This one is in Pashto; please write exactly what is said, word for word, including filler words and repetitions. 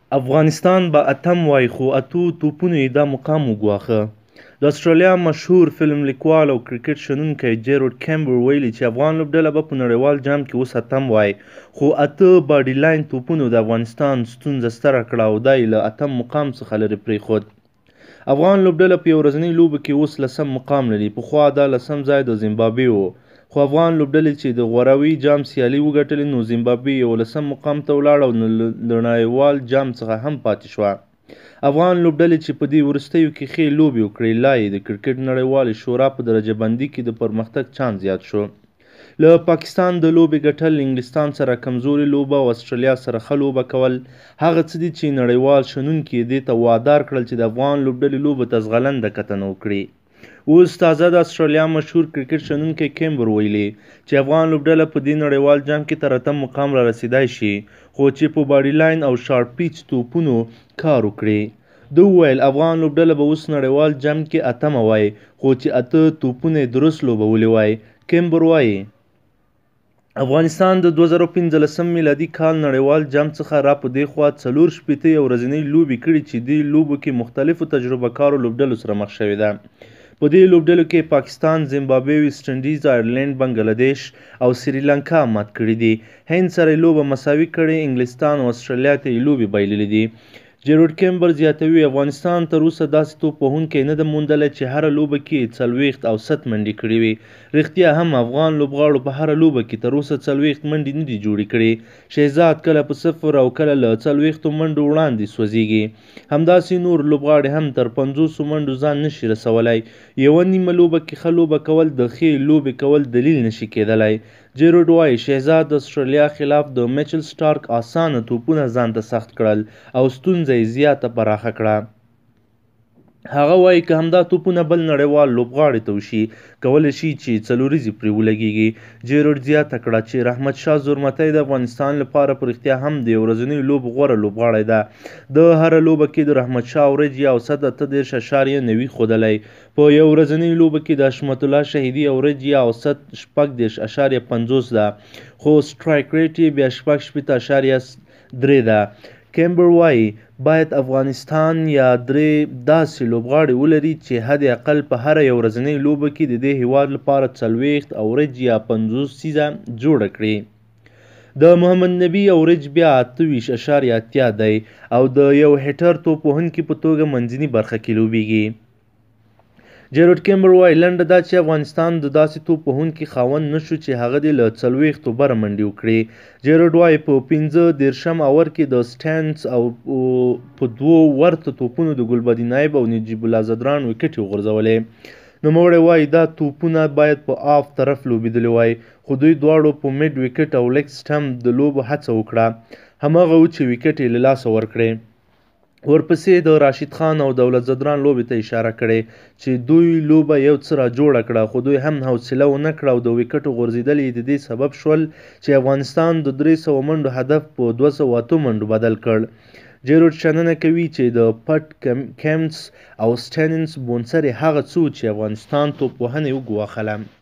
افغانستان به اتم وای خو اتو توپونو یې دا مقام وګواښه. د اسټرالیا مشهور فلم لیکوال او کرکټ شنونکی جیروډ کیمبر ویلي چې افغان لوبډله به په نړیوال جام کې اوس اتم وای، خو اته باډي لاین توپونو د افغانستان ستونزه ستره کړه او دا یې له اتم مقام څخه لرې پرېښود. افغان لوبډله په یو ورځنۍ لوبو کې اوس لسم مقام لري. پخوا دا لسم ځای د زیمبابوې و، خو افغان لوبډلې چې د غوروي جام سیالي وګټلې نو زیمبابوې یولسم مقام ته ولاړه او له نړیوال جام څخه هم پاتې شوه. افغان لوبډلې چې په دې وروستیو کې ښې لوبې وکړې، لا یې د کرکټ نړیوالې شورا په درجه بندي کې د پرمختګ چانس زیات شو. له پاکستان د لوبې ګټل، انګلستان سره کمزورې لوبه او اسټرالیا سره ښه لوبه کول هغه څه دي چې نړیوال شنونکي دې ته وادار کړل چې د افغان لوبډلې لوبو ته ځغلنده کتنه وکړي. اوس تازه د اسټرالیا مشهور کرکټ شنونکی کیمبر ویلي چې افغان لوبډله په دې نړیوال جام کې تر اتم مقام را رسیدای شي، خو چې په باډي لاین او شارټ پیچ توپونو کار وکړي. ده وویل افغان لوبډله به اوس نړیوال جام کې اتمه وای، خو چې اته توپونه یې درست لوبولي وای. کیمبر وایي افغانستان د دوه زره پنځلسم میلادي کال نړیوال جام څخه را په دې خوا څلور شپېته یې ورځنۍ لوبې کړي چې دې لوبو کې مختلفو تجربه کارو لوبډلو سره مخ شوې ده. په دې لوبډلو کې پاکستان، زیمبابوې، ویسټ انډیز، آیرلینډ، بنګلادیش او سریلانکا مات کړي دي. هند سره یې لوبه مساوي کړې، انګلستان او اسټرالیا ته یې لوبې بایللې دي. جیروډ کیمبر زیاتوي افغانستان تر اوسه داسې توپ وهونکی نه ده موندلی چې هره لوبه کې څلوېښت او ست منډې کړې وي. رښتیا هم افغان لوبغاړو په هره لوبه کې تر اوسه څلوېښت منډې نه دي جوړې کړې. شهزاد کله په صفر او کله له څلوېښتو منډو وړاندې سوځېږي. همداسې نور لوبغاړي هم تر پنځوسو منډو ځان نشي رسولی. یوه نیمه لوبه کې ښه لوبه کول د ښې لوبې کول دلیل نشي کېدلی. جیروډ وایي شهزاد د اسټرالیا خلاف د میچل سټارک اسانه توپونه ځان ته سخت کړل او ستونزه یې زیاته پراخه کړه. هغه وایي که همدا توپونه بل نړیوال لوبغاړي ته وشي، کولی شي چې څلوریزې پرې ولګېږي. جیروډ زیاته کړه چې رحمت شاه زورمتی د افغانستان لپاره په رښتیا هم د یو ورځنیو لوبو غوره لوبغاړی ده. د هره لوبه کې د رحمت شاه اورج یا اوسط اته دېرش اشاریه نوي ښودلی. په یو ورځنۍ لوبه کې د حشمت الله شهیدي اورج یا اوسط شپږ دېرش اشاریه پنځوس ده، خو سټرایک ریټ یې بیا شپږ شپېته اشاریه درې ده. کیمبر وایي باید افغانستان یا درې داسې لوبغاړي ولري چې حد اقل په هره یو ورځنۍ لوبه کې د دې هیواد لپاره څلوېښت اورج یا پنځوس څیزه جوړه کړي. د محمد نبي اورج بیا اته ویشت اشاریه اتیا دی او د یو هیټر توپ وهونکي په توګه منځني برخه کې لوبیږي. جیروډ کیمبر وایي لنډه دا چې افغانستان د داسې توپ وهونکي خاوند نه شو چې هغه دې له څلوېښتو بره منډې وکړي. جیروډ وایي په پنځه دېرشم اوور کې د سټینز او په دوو ورته توپونو د ګلبدین نایب او نجیب الله زدران وکټې وغورځولې. نوموړی وایي دا توپونه باید په آف طرف لوبېدلي وای، خو دوی دواړو په میډ وکټ او لیګ سټمپ د لوبو هڅه وکړه. هماغه و چې وکټ یې له لاسه ورکړې. ورپسې د راشد خان او دولت زدران لوبې ته اشاره کړې چې دوی لوبه یو څه را جوړه کړه، خو دوی هم حوصله ونه کړه او د وکټو غورځېدل یې د دې سبب شول چې افغانستان د درې سوه منډو هدف په دوه سوه اته منډو بدل کړ. جیروډ شننه کوي چې د پټ کیمنس او سټینز بونسر یې هغه څه و چې افغانستان توپ وهنه یې وګواښله.